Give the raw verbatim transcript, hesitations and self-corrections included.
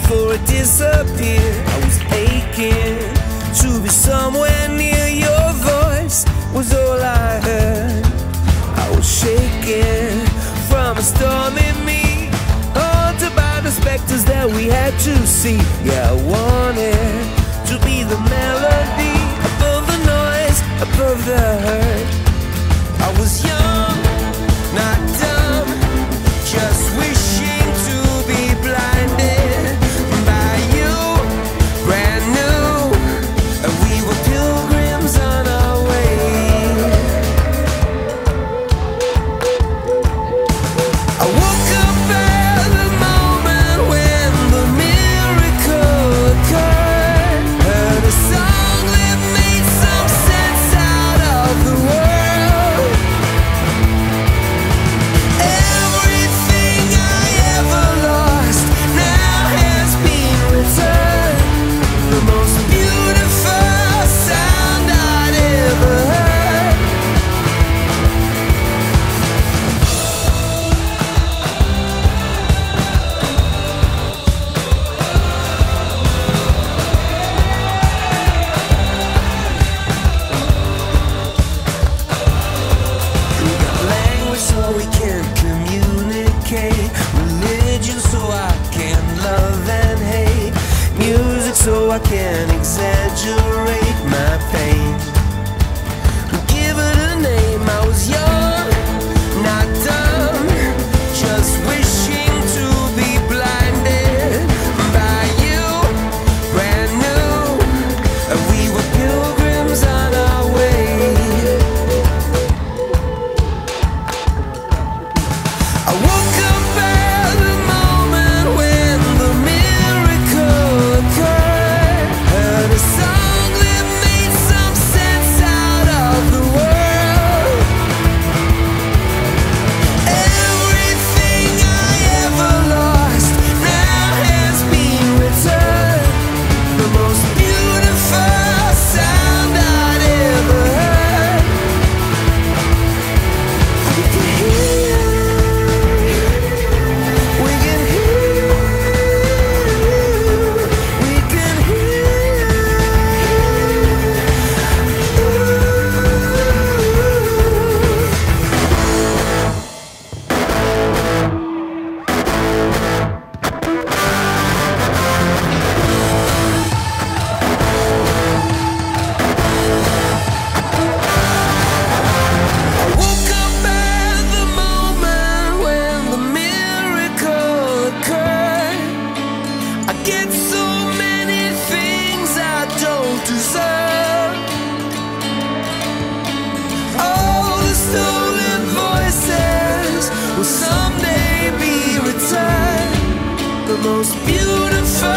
before it disappeared. I was aching to be somewhere near your voice, was all I heard. I was shaking from a storm in me, haunted by the specters that we had to see. Yeah, I wanted to be the melody above the noise, above the hurt. I was young, not dumb, just wishing to be blinded by you, brand new, and we were pilgrims on our way. I woke up at the moment when the miracle occurred, heard a song that made some sense out of the world. Everything I ever lost now has been returned. The most beautiful sound I'd ever heard. We got language so we can communicate, religion so I can love and hate, music so I can exaggerate my pain. Give it a name. I was young, not dumb, just wishing to be blinded by you, brand new, and we were pilgrims on our way. I woke up at the moment when the miracle occurred, heard a song that made some sense out of the world. Everything I ever lost now has been returned. The most beautiful sound I'd ever heard. We can hear, we can hear, we can hear. I woke up at the moment when the miracle occurred. I get so many things I don't deserve. All the stolen voices will someday be returned. The most beautiful